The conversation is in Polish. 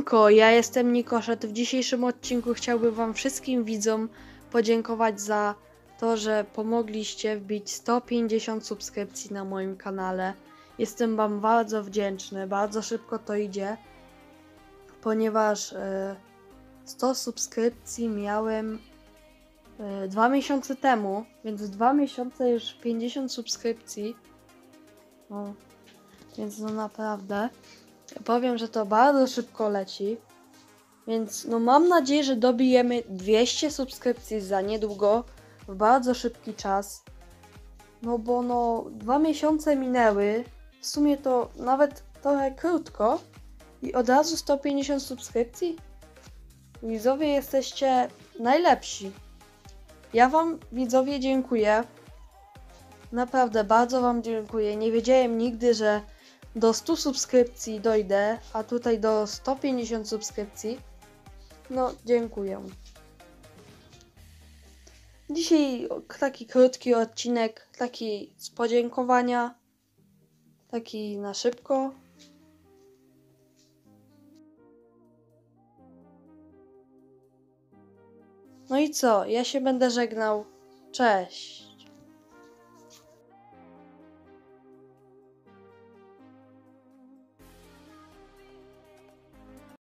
Siemanko, ja jestem Nikoszet. W dzisiejszym odcinku chciałbym wam wszystkim widzom podziękować za to, że pomogliście wbić 150 subskrypcji na moim kanale. Jestem wam bardzo wdzięczny, bardzo szybko to idzie, ponieważ 100 subskrypcji miałem 2 miesiące temu, więc 2 miesiące już 50 subskrypcji. No, więc no naprawdę powiem, że to bardzo szybko leci. Więc no mam nadzieję, że dobijemy 200 subskrypcji za niedługo, w bardzo szybki czas. No bo no 2 miesiące minęły, w sumie to nawet trochę krótko i od razu 150 subskrypcji? Widzowie, jesteście najlepsi. Ja wam, widzowie, dziękuję. Naprawdę bardzo wam dziękuję. Nie wiedziałem nigdy, że do 100 subskrypcji dojdę, a tutaj do 150 subskrypcji. No, dziękuję. Dzisiaj taki krótki odcinek, taki z podziękowania, taki na szybko. No i co? Ja się będę żegnał. Cześć.